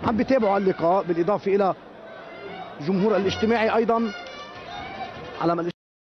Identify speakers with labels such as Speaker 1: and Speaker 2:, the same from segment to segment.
Speaker 1: عم بيتابعوا اللقاء، بالاضافه الى جمهور الاجتماعي ايضا على ما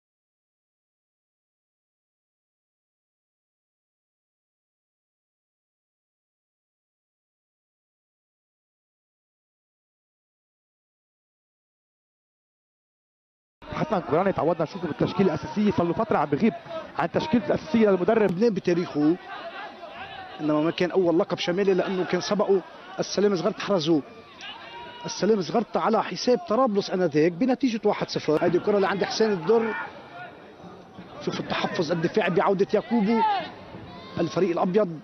Speaker 2: حسن كوراني تعودنا نشوفه بالتشكيله الاساسيه، صار له فتره عم بغيب عن تشكيلته الاساسيه للمدرب.
Speaker 1: لبنان بتاريخه انما ما كان اول لقب شمالي، لانه كان سبقه السلام صغرت، حرزوه السلام صغرت على حساب طرابلس انذاك بنتيجه 1-0. هذه الكره اللي عند حسين الدر. شوف التحفظ الدفاعي بعوده يعقوبو الفريق الابيض.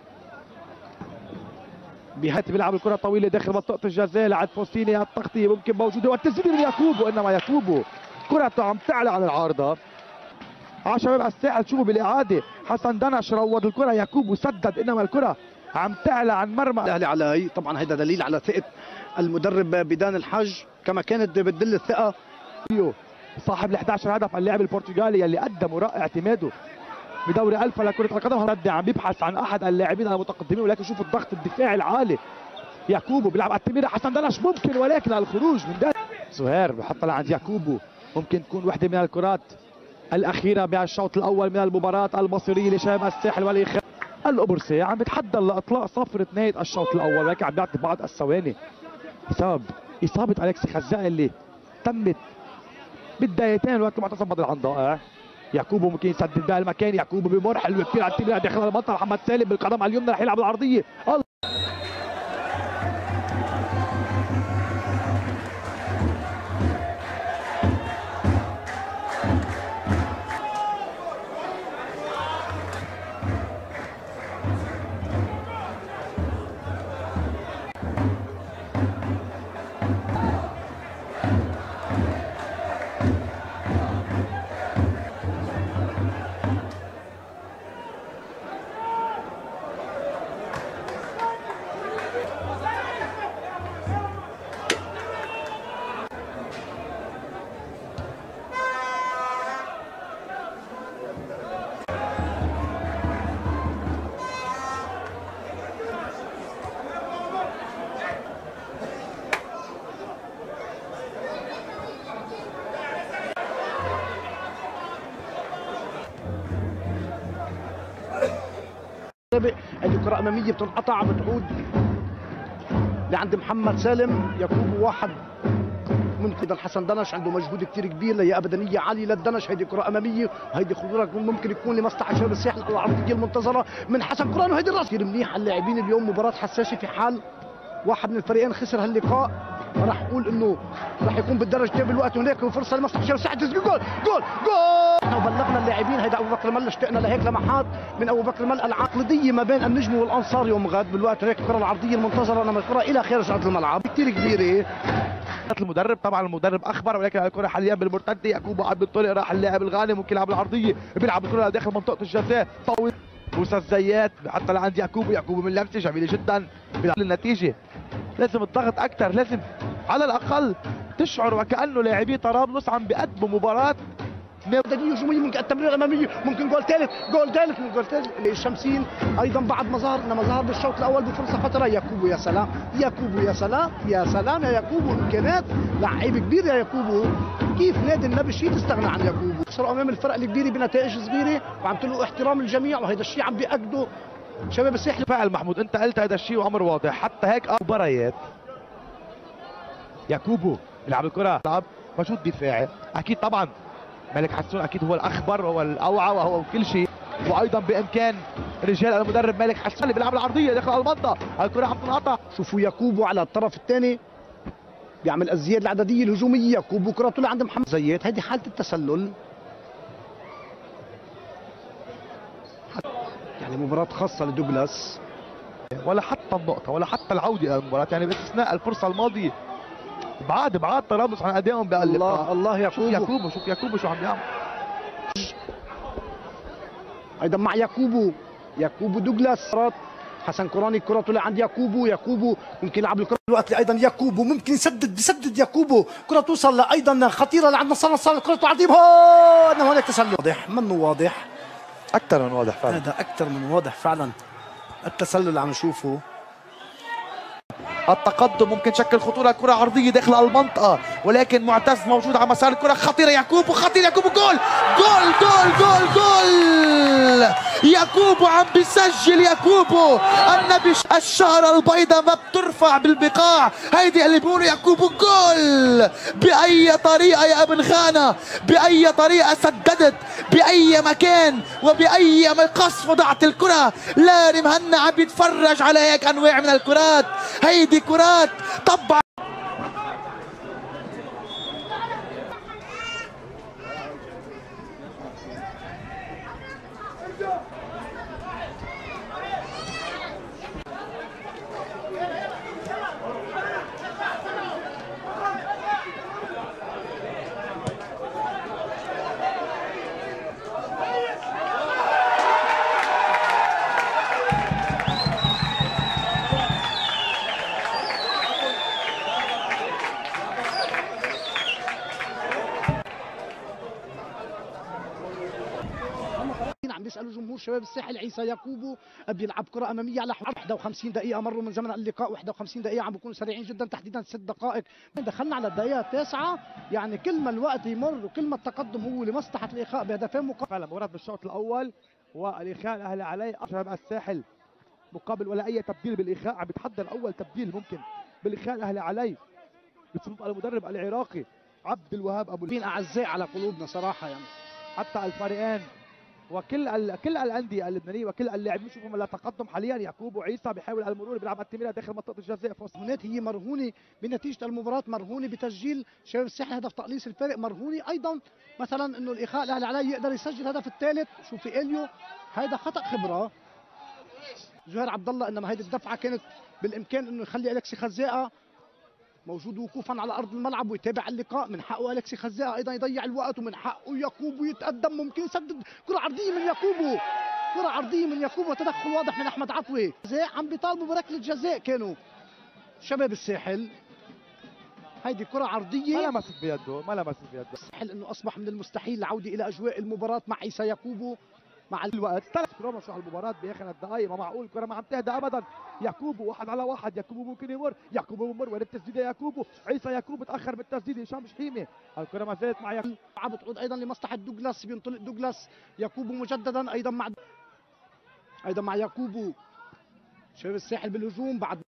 Speaker 2: بيهات بيلعب الكره طويله داخل منطقه الجزاء لعند فوستيني، التغطيه ممكن موجوده والتسديد من يعقوبو، انما يعقوبو كرته عم تعلى عن العارضه. شباب الساحل شوفوا بالاعاده، حسن دنش روض الكره، يعقوبو سدد، انما الكره عم تعلى عن مرمى
Speaker 1: الاهلي علي. طبعا هذا دليل على ثقه المدرب بدان الحج، كما كانت بتدل الثقه
Speaker 2: صاحب ال 11 هدف اللاعب البرتغالي اللي قدم ورائع اعتماده بدوري الفا لكره القدم. عم بيبحث عن احد اللاعبين المتقدمين، ولكن شوفوا الضغط الدفاعي العالي. يعقوبو بيلعب على التمريره، حسن دنش ممكن، ولكن الخروج من ده. زهير بحطها لعند يعقوبو، ممكن تكون وحده من الكرات الاخيره بالشوط الاول من المباراه المصريه لشباب الساحل والاخر. القبرصي عم بيتحدى لاطلاق صفرة نهايه الشوط الاول، ولكن عم بيعطي بعض الثواني بسبب اصابه الكسي خزاء اللي تمت بالدقيقتين، ولكن معتصم بدر عن ضائع. يعقوبو ممكن يسدد بها المكان، يعقوبو بمر حلو كثير على التمريره داخل المنطقه. محمد سالم بالقدم على اليمنى رح يلعب العرضيه.
Speaker 1: هذه كرة أمامية بتنقطع بتعود لعند محمد سالم. يعقوبو واحد ممكن حسن دنش عنده مجهود كثير كبير، لهي بدنية عالية للدنش. هذه كرة أمامية، هذه خطورة ممكن يكون لمصلحة شباب الساحل. العرضية المنتظرة من حسن كوران، وهذه الراس كثير منيح. اللاعبين اليوم مباراة حساسة، في حال واحد من الفريقين خسر هاللقاء راح اقول انه راح يكون بالدرجه بالوقت. هناك فرصه لمصلحه شباب الساحل، تسجيل جول جول جول. احنا بلغنا اللاعبين، هيدا ابو بكر مل، اشتقنا لهيك لمحات من ابو بكر مل. العقلية ما بين النجم والانصار يوم غد بالوقت. هناك الكره العرضيه المنتظره، انما الكره الى خارج ارض الملعب كثير كبيره.
Speaker 2: المدرب طبعا المدرب اخبر، ولكن الكره حاليا بالمرتده. يعقوبو عبد الطارق راح اللاعب الغانم، ممكن يلعب العرضيه، بيلعب الكره داخل منطقه الجزاء طويل. موسى الزيات حتى لعند يعقوبو، يعقوبو من لمسه جميله جدا. النتيجه لازم الضغط اكثر، لازم على الاقل تشعر وكانه لاعبي طرابلس عم بيقدموا مباراه
Speaker 1: بدنيه هجوميه. ممكن التمريره الاماميه، ممكن جول ثالث، جول ثالث من جول ثالث. الشمسين ايضا بعد ما ظهر، انما ظهر بالشوط الاول بفرصه خطره. يعقوبو يا سلام، يعقوبو يا سلام، يا سلام يا يعقوبو، امكانيات لعيب كبير يا يعقوبو. كيف نادي النبي تستغنى عن يعقوبو؟ صار امام الفرق الكبيره بنتائج صغيره وعم تلقوا احترام الجميع، وهذا الشيء عم بيأكده شباب الساحل.
Speaker 2: فعل محمود، انت قلت هذا الشيء وامر واضح. حتى هيك مباريات يعقوبو يلعب الكره، لعب مجهود دفاعي اكيد. طبعا مالك حسون اكيد هو الاخبر وهو الاوعى وهو كل شيء، وايضا بامكان رجال المدرب مالك حسون اللي بيلعب العرضيه داخل المنطقه. الكره عم تنقطع.
Speaker 1: شوفوا يعقوبو على الطرف الثاني بيعمل الزياده العدديه الهجوميه. يعقوبو كره طلع عند محمد زيات، هذه حاله التسلل. يعني مباراه خاصه لدوغلاس،
Speaker 2: ولا حتى النقطه ولا حتى العوده الى المباراه، يعني باستثناء الفرصه الماضيه بعد طرابلس عن ادائهم
Speaker 1: الله الله. يعقوبو
Speaker 2: شوف يعقوبو شو عم يعمل.
Speaker 1: ايضا مع يعقوبو دوغلاس. حسن كوراني الكره طلع عند يعقوبو ممكن يلعب الكره الوقت. ايضا يعقوبو ممكن بيسدد يعقوبو، كره توصل ايضا خطيره لعند نصار الكره عرضيه. انه هناك تسلل واضح، منه واضح،
Speaker 2: اكثر من واضح فعلا.
Speaker 1: هذا اكثر من واضح فعلا التسلل اللي عم نشوفه.
Speaker 3: التقدم ممكن شكل خطوره. كره عرضيه داخل المنطقه ولكن معتز موجود على مسار الكره. خطيره يعقوب وخطير يعقوب. جول جول جول جول جول. يعقوب عم بيسجل. يعقوب النبي الشعر البيضاء ما بترفع بالبقاع. هيدي اللي بيقولوا يعقوب جول. باي طريقه يا ابن خانه، باي طريقه سددت، باي مكان وباي مقص وضعت الكره. لاري مهنا عم يتفرج على هيك انواع من الكرات. هيدي كرات طبعا.
Speaker 1: عم بيسالوا جمهور شباب الساحل عيسى يعقوب بيلعب كره اماميه على 51 دقيقه مروا من زمن اللقاء. 51 دقيقه عم بيكونوا سريعين جدا، تحديدا 6 دقائق. دخلنا على الدقيقه 9، يعني كل ما الوقت يمر وكل ما التقدم هو لمصلحه الاخاء بهدفين
Speaker 2: فعلا مباراة بالشوط الاول والاخاء الاهلي عليه شباب الساحل مقابل ولا اي تبديل بالاخاء. عم بيتحضر اول تبديل ممكن بالاخاء الاهلي عليه بصفوف المدرب العراقي عبد الوهاب ابو
Speaker 1: مين اعزاء على قلوبنا صراحه. يعني
Speaker 2: حتى الفريقين كل الانديه اللبنانيه وكل اللاعبين شوفوا لا تقدم حاليا. يعقوب وعيسى بيحاول المرور بيلعب التمريره داخل منطقه الجزاء.
Speaker 1: هناك هي مرهونه بنتيجه المباراه، مرهونه بتسجيل شباب الساحل هدف تقليص الفارق، مرهونه ايضا مثلا انه الاخاء الاهلي عليه يقدر يسجل الهدف الثالث. شوفي اليو هيدا خطا خبره زهير عبد الله، انما هيدي الدفعه كانت بالامكان انه يخلي الكسي خزاقه موجود وقوفا على ارض الملعب ويتابع اللقاء. من حقه الكسي خزاقه ايضا يضيع الوقت، ومن حقه يعقوب يتقدم، ممكن يسدد كره عرضيه من يعقوب، كره عرضيه من يعقوب وتدخل واضح من احمد عطوي. عم بيطالبوا بركله جزاء كانوا شباب الساحل. هيدي كره عرضيه
Speaker 2: ما لمست بيده، ما لمست بيده.
Speaker 1: الساحل انه اصبح من المستحيل العوده الى اجواء المباراه مع عيسى يعقوب مع
Speaker 2: الوقت. ثلاث بروما شو المباراة باخر الدقائق، ما معقول الكرة ما عم تهدى ابدا. يعقوب 1 على 1، يعقوب ممكن يمر، يعقوب بمر وين التسديده يعقوب. عيسى يعقوب تاخر بالتسديده. هشام شحيمه الكرة ما زالت مع يعقوب.
Speaker 1: بتعود ايضا لمصلحه دوغلاس، بينطلق دوغلاس. يعقوب مجددا ايضا مع يعقوب. شباب الساحل بالهجوم بعد